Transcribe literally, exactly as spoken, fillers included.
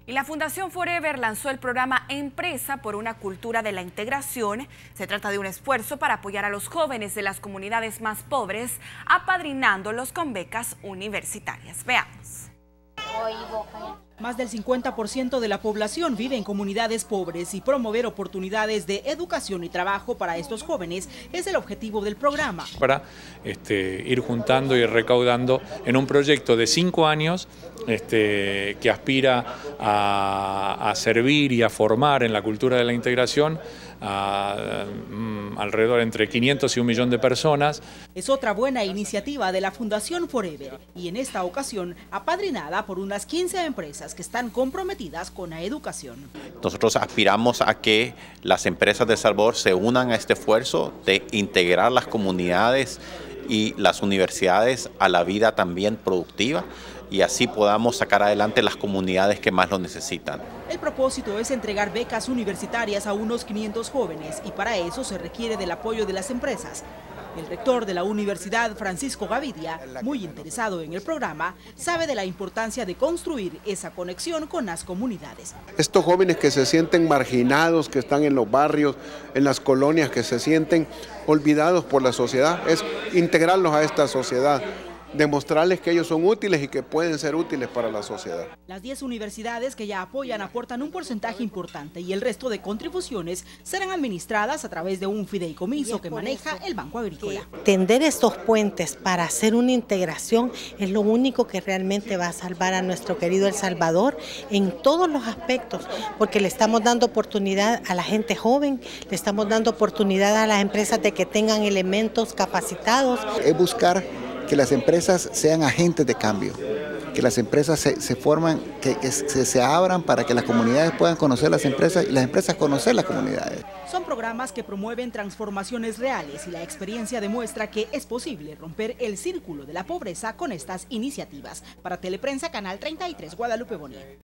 Y la Fundación Forever lanzó el programa Empresa por una cultura de la integración. Se trata de un esfuerzo para apoyar a los jóvenes de las comunidades más pobres, apadrinándolos con becas universitarias. Veamos. Más del cincuenta por ciento de la población vive en comunidades pobres y promover oportunidades de educación y trabajo para estos jóvenes es el objetivo del programa. Para este, ir juntando y recaudando en un proyecto de cinco años este, que aspira a, a servir y a formar en la cultura de la integración a, um, alrededor entre quinientos y un millón de personas. Es otra buena iniciativa de la Fundación Forever y en esta ocasión apadrinada por unas quince empresas que están comprometidas con la educación. Nosotros aspiramos a que las empresas de El Salvador se unan a este esfuerzo de integrar las comunidades y las universidades a la vida también productiva y así podamos sacar adelante las comunidades que más lo necesitan. El propósito es entregar becas universitarias a unos quinientos jóvenes y para eso se requiere del apoyo de las empresas. El rector de la universidad, Francisco Gavidia, muy interesado en el programa, sabe de la importancia de construir esa conexión con las comunidades. Estos jóvenes que se sienten marginados, que están en los barrios, en las colonias, que se sienten olvidados por la sociedad, es integrarlos a esta sociedad, demostrarles que ellos son útiles y que pueden ser útiles para la sociedad. Las diez universidades que ya apoyan aportan un porcentaje importante y el resto de contribuciones serán administradas a través de un fideicomiso que maneja el Banco Agrícola. Tender estos puentes para hacer una integración es lo único que realmente va a salvar a nuestro querido El Salvador en todos los aspectos, porque le estamos dando oportunidad a la gente joven, le estamos dando oportunidad a las empresas de que tengan elementos capacitados. Es buscar que las empresas sean agentes de cambio, que las empresas se, se forman, que, que se, se abran para que las comunidades puedan conocer las empresas y las empresas conocer las comunidades. Son programas que promueven transformaciones reales y la experiencia demuestra que es posible romper el círculo de la pobreza con estas iniciativas. Para Teleprensa, Canal treinta y tres, Guadalupe Bonilla.